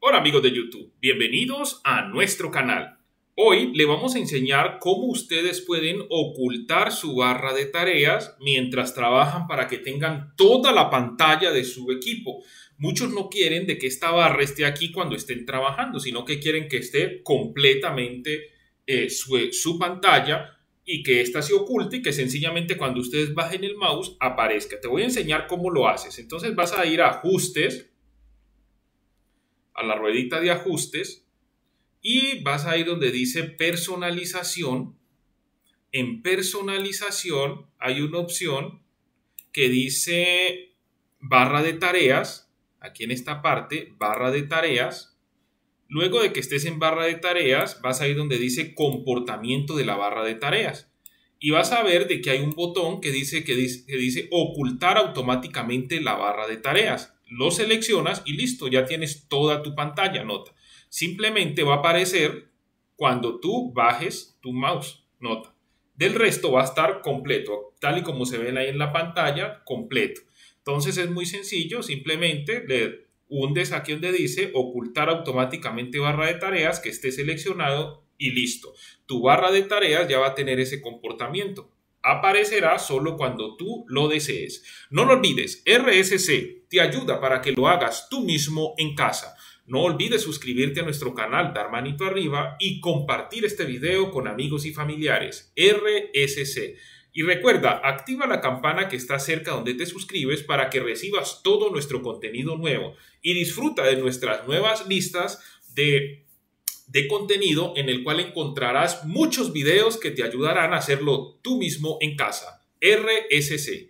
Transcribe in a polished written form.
Hola amigos de YouTube, bienvenidos a nuestro canal. Hoy le vamos a enseñar cómo ustedes pueden ocultar su barra de tareas mientras trabajan para que tengan toda la pantalla de su equipo. Muchos no quieren de que esta barra esté aquí cuando estén trabajando, sino que quieren que esté completamente su pantalla y que ésta se oculte y que sencillamente cuando ustedes bajen el mouse aparezca. Te voy a enseñar cómo lo haces. Entonces vas a ir a Ajustes, a la ruedita de ajustes y vas a ir donde dice personalización. En personalización hay una opción que dice barra de tareas. Aquí en esta parte, barra de tareas. Luego de que estés en barra de tareas, vas a ir donde dice comportamiento de la barra de tareas. Y vas a ver de que hay un botón que dice ocultar automáticamente la barra de tareas. Lo seleccionas y listo, ya tienes toda tu pantalla, nota. Simplemente va a aparecer cuando tú bajes tu mouse, nota. Del resto va a estar completo, tal y como se ven ahí en la pantalla, completo. Entonces es muy sencillo, simplemente le hundes aquí donde dice ocultar automáticamente barra de tareas, que esté seleccionado y listo. Tu barra de tareas ya va a tener ese comportamiento. Aparecerá solo cuando tú lo desees. No lo olvides, RSC te ayuda para que lo hagas tú mismo en casa. No olvides suscribirte a nuestro canal, dar manito arriba y compartir este video con amigos y familiares. RSC. Y recuerda, activa la campana que está cerca donde te suscribes para que recibas todo nuestro contenido nuevo y disfruta de nuestras nuevas listas de contenido en el cual encontrarás muchos videos que te ayudarán a hacerlo tú mismo en casa. RSC.